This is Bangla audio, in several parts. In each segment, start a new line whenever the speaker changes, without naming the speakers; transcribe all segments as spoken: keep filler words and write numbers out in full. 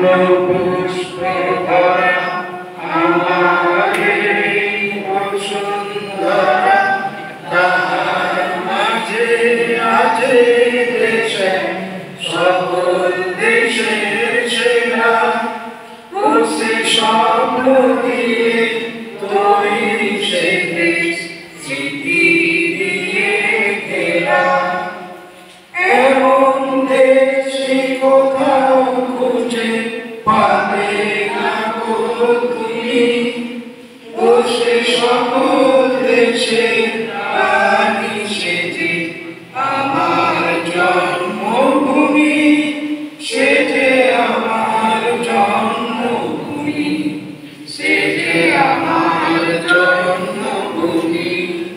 পুষ্পে ভরা আমার এই বসুন্ধরা, তাহার মাঝে আছে দেশে সকল দেশের সেরা, খুশি স্বপ্ন দিয়ে তৈরি সে দেশ, স্মৃতি দিয়ে ঘেরা। এমন দেশটি কোথাও খুঁজে পাবে না গো তুমি, বসে সকল দেশের রানী সেজে আমার জন্মভূমি, সেজে আমার জন্মভূমি, সেজে আমার জন্মভূমি।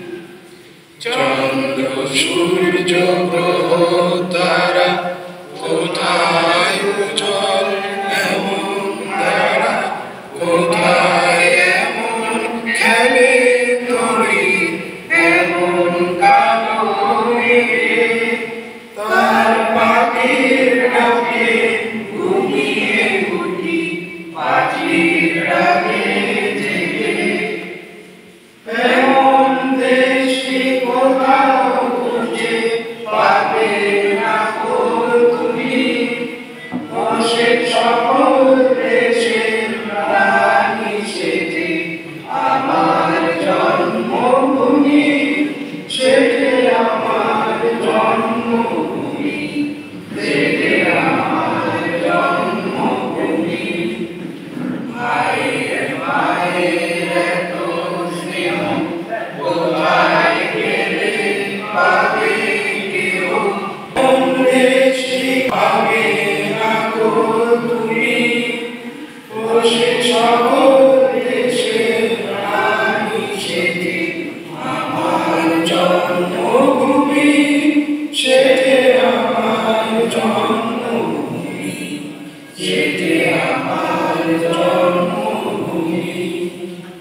চন্দ্র সূর্য গ্রহ তারা কোথায় উজ্জ্বল এমন তারা, কোথায় এমন খেলে তরি এমন কালো মেঘে, তার পাখির ডাকে ঘুমিয়ে উঠি পাখির ডাকে জেগে। এমন দেশটি কোথাও খুঁজে পাবে না গো তুমি, বসে সকল দেশের রানী সেজে আমার জন্মভূমি, সেজে আমার জন্মভূমি, সেজে আমার জন্মভূমি। মায়ের মায়ের এত স্নেহ কোথায় গেলে পাবে কেউ, কোন দেশটি পাবে না গো তুমি, বসে সকল দেশের রানী সেজে আমার জন্মভূমি, সেজে আমার জন্মভূমি, সেজে আমার জন্মভূমি।